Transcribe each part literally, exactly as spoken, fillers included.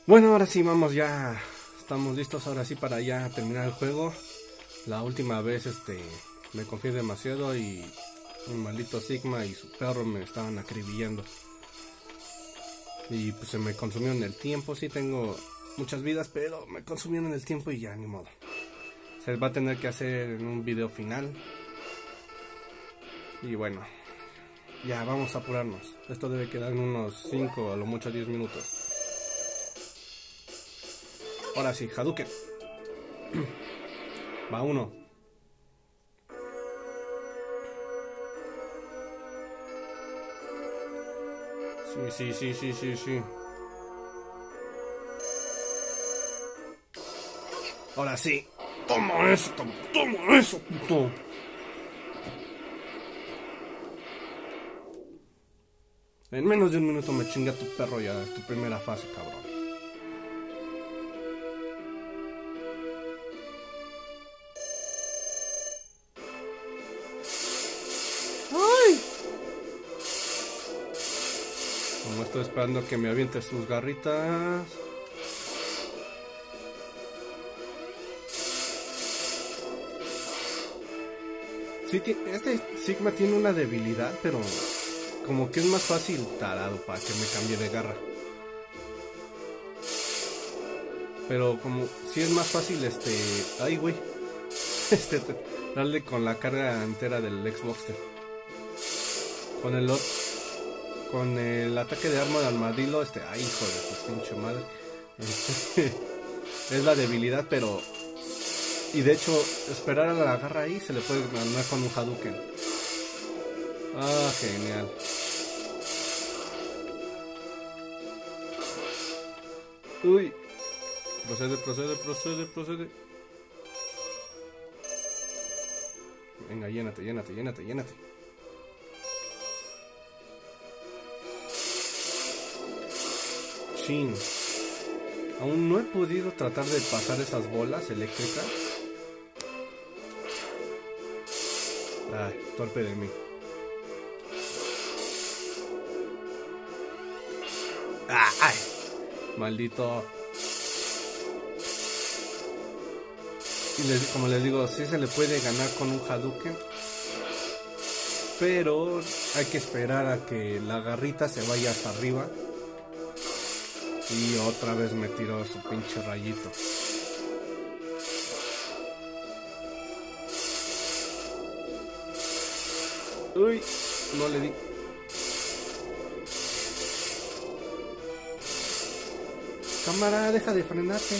Bueno, ahora sí, vamos ya. Estamos listos ahora sí para ya terminar el juego. La última vez este me confié demasiado y un maldito Sigma y su perro me estaban acribillando. Y pues se me consumieron el tiempo. Sí tengo muchas vidas, pero me consumieron el tiempo y ya ni modo. Se va a tener que hacer en un video final. Y bueno, ya vamos a apurarnos. Esto debe quedar en unos cinco, a lo mucho diez minutos. Ahora sí, Hadouken. Va uno. Sí, sí, sí, sí, sí, sí. Ahora sí. Toma eso, toma eso, puto. En menos de un minuto me chinga tu perro ya, tu primera fase, cabrón. ¡Ay! Como estoy esperando que me aviente sus garritas. Sí, este Sigma tiene una debilidad, pero como que es más fácil tarado para que me cambie de garra. Pero como si es más fácil este... Ay, güey. Este, darle con la carga entera del Xboxer. Con el con el ataque de arma de armadillo, este... Ay, hijo de tu pinche madre. Este, es la debilidad, pero... Y de hecho, esperar a la garra ahí se le puede ganar con un Hadouken. Ah, genial. Uy. Procede, procede, procede, procede. Venga, llénate, llénate, llénate, llénate. Chin. Aún no he podido tratar de pasar esas bolas eléctricas. Ay, torpe de mí. Ah, ay, maldito. Y les, como les digo, sí se le puede ganar con un Hadouken, pero hay que esperar a que la garrita se vaya hasta arriba. Y otra vez me tiró su pinche rayito. Uy, no le di. Cámara, deja de frenarte.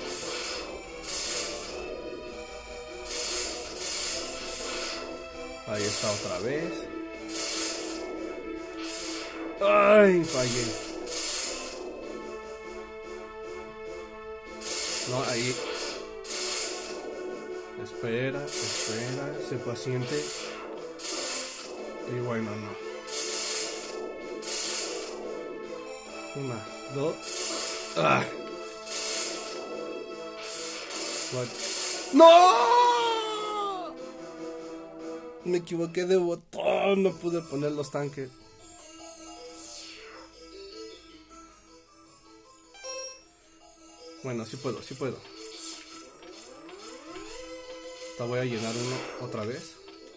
Ahí está otra vez. Ay, fallé. No, ahí. Espera, espera, sé paciente. Y bueno, no. Una, dos. ¡Ah! What? ¡No! Me equivoqué de botón, no pude poner los tanques. Bueno, sí puedo, sí puedo. Esta voy a llenar uno otra vez.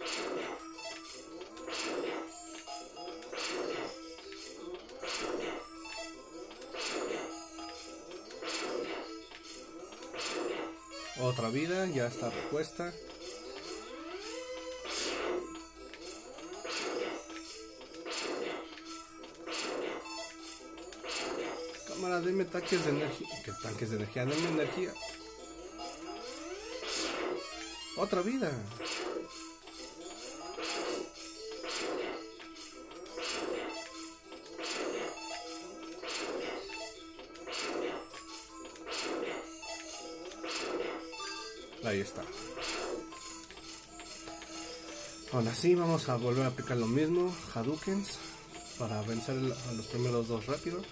Otra vida, ya está repuesta. Cámara, denme tanques de energía. ¿Qué tanques de energía? Denme energía. Otra vida. Ahí está. Ahora sí, vamos a volver a aplicar lo mismo. Hadoukens. Para vencer a los primeros dos rápido.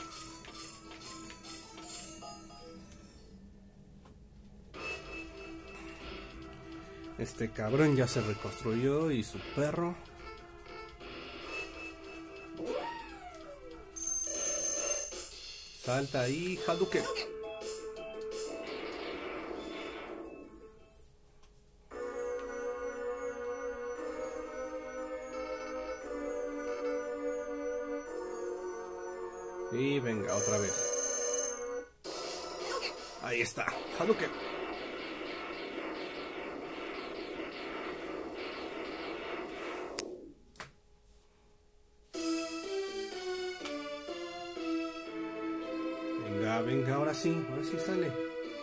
Este cabrón ya se reconstruyó y su perro. Salta ahí, Hadouken. Y venga, otra vez. Ahí está, Hadouken. Venga, venga, ahora sí, ahora sí sale.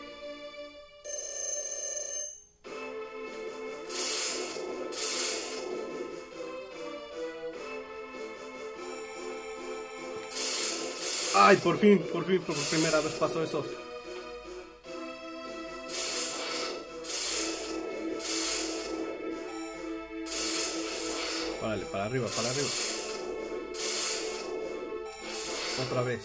Ay, por fin, por fin, por primera vez pasó eso. Órale, para arriba, para arriba. Otra vez.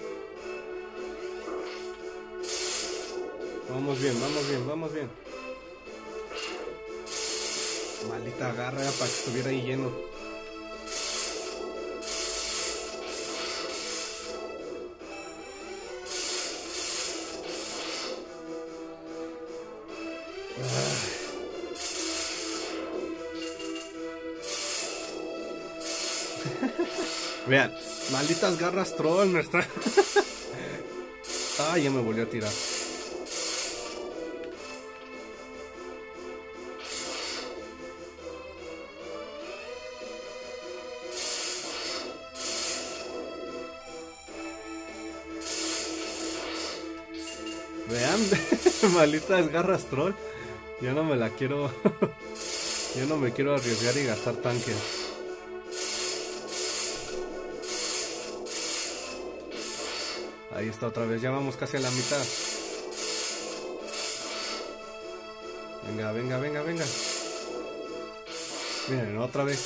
Vamos bien, vamos bien, vamos bien. Maldita garra para que estuviera ahí lleno. Vean, malditas garras troll, me está. Ah, ya me volvió a tirar. Vean, malditas garras troll. Yo no me la quiero. Yo no me quiero arriesgar y gastar tanques. Ahí está otra vez, ya vamos casi a la mitad. Venga, venga, venga, venga. Miren, otra vez.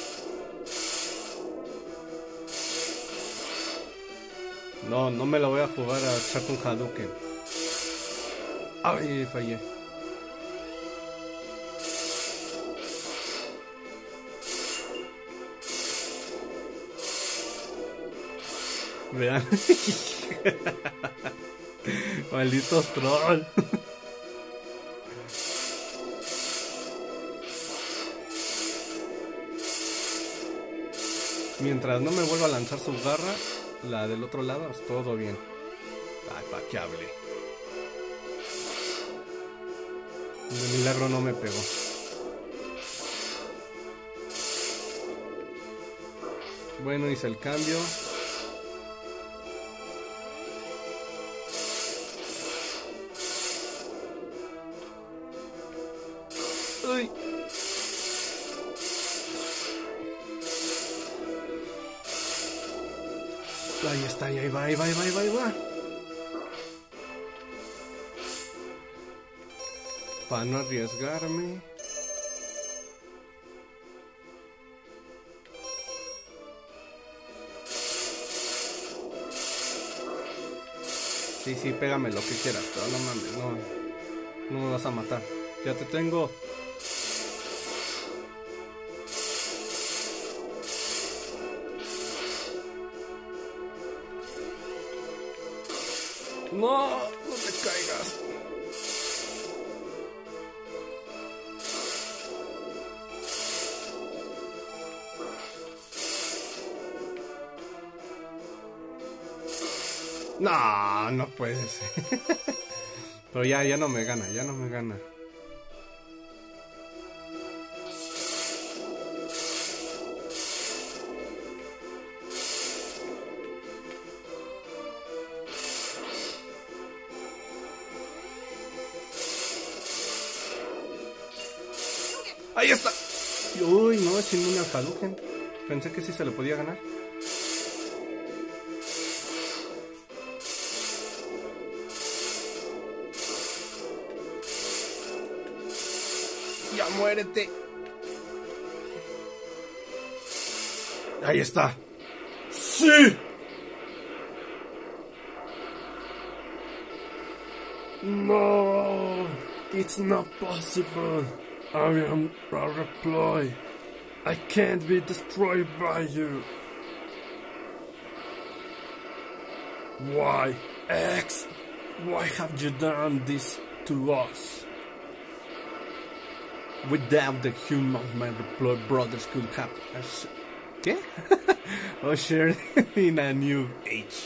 No, no me la voy a jugar a echar un Hadouken. Ay, fallé. Vean. Malditos troll. Mientras no me vuelva a lanzar su garra, la del otro lado, es todo bien. Ay, pa' que hable. De milagro no me pegó. Bueno, hice el cambio. Uy. Ahí está, ahí va, ahí va, ahí va, ahí va, ahí va. Para no arriesgarme. Sí, sí, pégame lo que quieras, pero no mames, no, no me vas a matar. Ya te tengo. No, no te caigas. No, no puede ser. Pero ya, ya no me gana, ya no me gana. Ahí está. Uy, no, es inmune al Hadouken. Pensé que sí se le podía ganar. Ya muérete. Ahí está. ¡Sí! No, it's not possible. I am a reply. I can't be destroyed by you. Why, X? Why have you done this to us? Without the human, my blood brothers could have... ¿Qué? Ushered in a new age.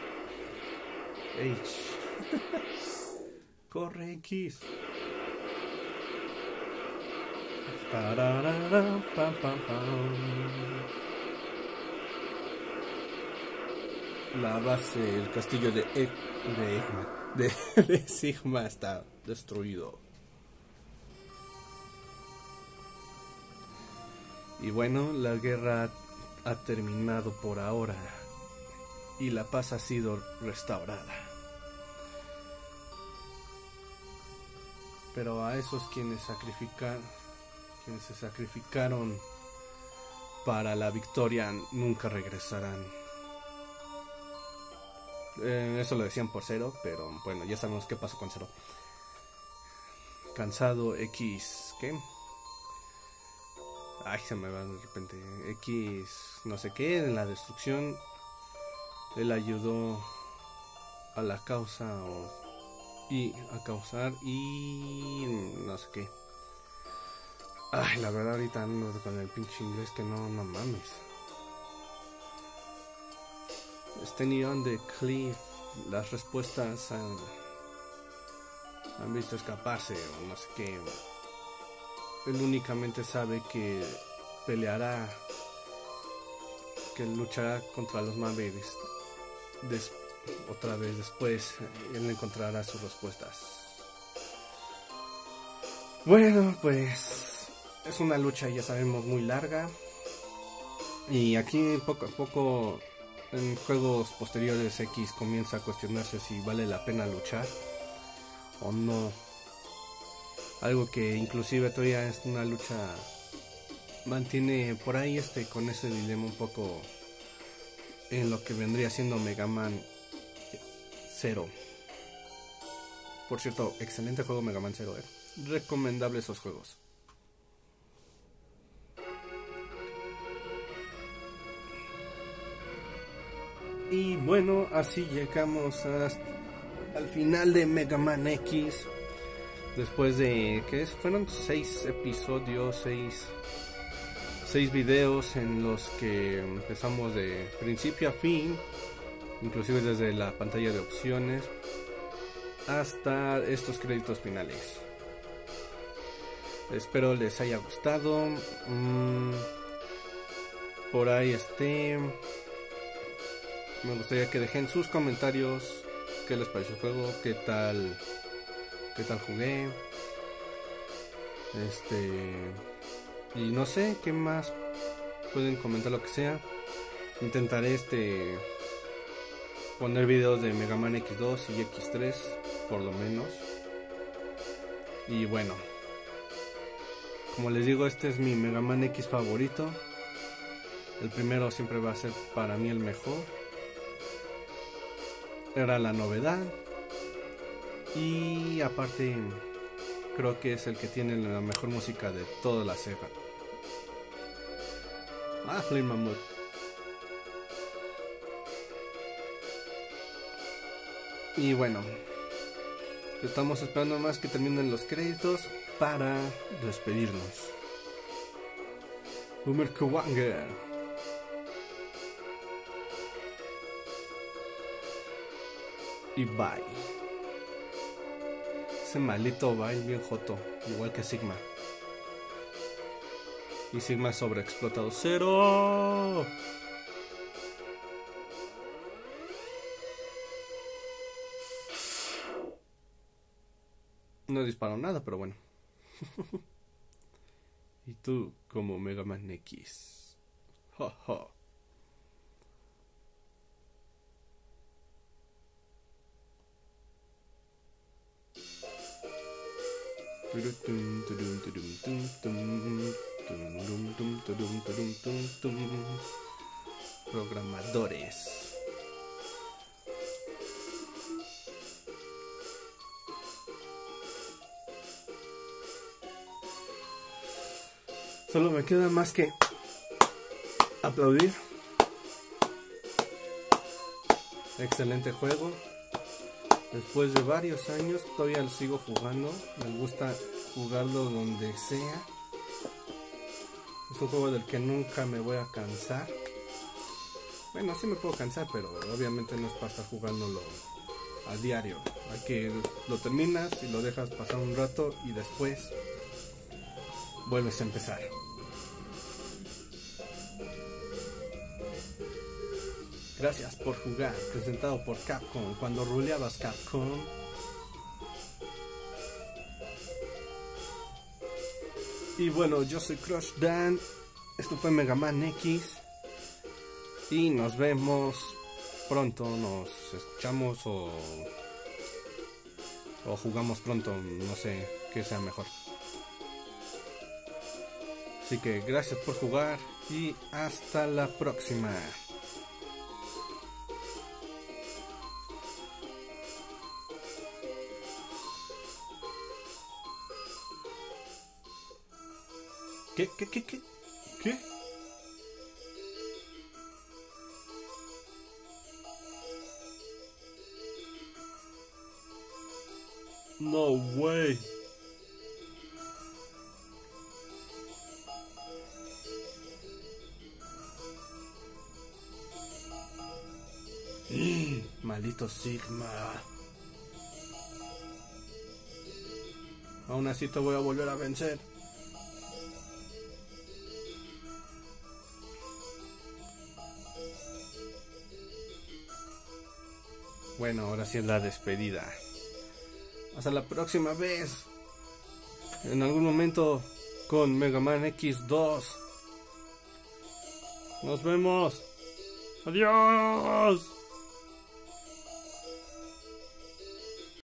Age. Corre, X. Tararara, pam, pam, pam. La base, el castillo de, e de Egma, de, de Sigma está destruido. Y bueno, la guerra ha terminado por ahora y la paz ha sido restaurada. Pero a esos quienes sacrifican, quienes se sacrificaron para la victoria nunca regresarán. Eh, eso lo decían por Zero, pero bueno, ya sabemos qué pasó con Zero. Cansado X, ¿qué? Ay, se me va de repente. X, no sé qué, en la destrucción. Él ayudó a la causa o, y a causar y no sé qué. Ay, la verdad ahorita ando con el pinche inglés que no, no mames. Standing on the cliff, las respuestas han, han visto escaparse o no sé qué. Él únicamente sabe que peleará, que luchará contra los Mavericks. Des otra vez después, él encontrará sus respuestas. Bueno, pues es una lucha, ya sabemos, muy larga. Y aquí poco a poco, en juegos posteriores, X comienza a cuestionarse si vale la pena luchar o no. Algo que inclusive todavía es una lucha, mantiene por ahí este con ese dilema un poco en lo que vendría siendo Mega Man Zero. Por cierto, excelente juego Mega Man Zero, eh. Recomendable esos juegos. Y bueno, así llegamos a, al final de Mega Man X. Después de, ¿qué es? Fueron seis episodios, seis, seis videos en los que empezamos de principio a fin, inclusive desde la pantalla de opciones hasta estos créditos finales. Espero les haya gustado. Mm, por ahí este, me gustaría que dejen sus comentarios. ¿Qué les pareció el juego? ¿Qué tal? ¿Qué tal jugué? Este... Y no sé, ¿qué más? Pueden comentar lo que sea. Intentaré este... poner videos de Mega Man X dos y X tres, por lo menos. Y bueno, como les digo, este es mi Mega Man X favorito. El primero siempre va a ser para mí el mejor. Era la novedad. Y aparte, creo que es el que tiene la mejor música de toda la Sega. Ah, Flame Mammoth. Y bueno, estamos esperando más que terminen los créditos para despedirnos. Boomer Kuwanger. Y bye. Ese maldito baile bien joto, igual que Sigma. Y Sigma sobreexplotado. ¡Zero! No disparó nada, pero bueno. Y tú como Mega Man X. Ja, ja. Programadores. Solo me queda más que aplaudir excelente juego. Después de varios años todavía lo sigo jugando. Me gusta jugarlo donde sea. Es un juego del que nunca me voy a cansar. Bueno, sí me puedo cansar, pero obviamente no es para estar jugándolo a diario. Hay que lo terminas y lo dejas pasar un rato y después vuelves a empezar. Gracias por jugar, presentado por Capcom, cuando ruleabas Capcom. Y bueno, yo soy Crush Dan, esto fue Mega Man X. Y nos vemos pronto, nos escuchamos o, o jugamos pronto, no sé qué sea mejor. Así que gracias por jugar y hasta la próxima. ¿Qué? ¿Qué? ¿Qué? ¿Qué? ¿Qué? No way. Maldito Sigma. Aún así te voy a volver a vencer. Bueno, ahora sí es la despedida. Hasta la próxima vez. En algún momento con Mega Man X dos. Nos vemos. Adiós.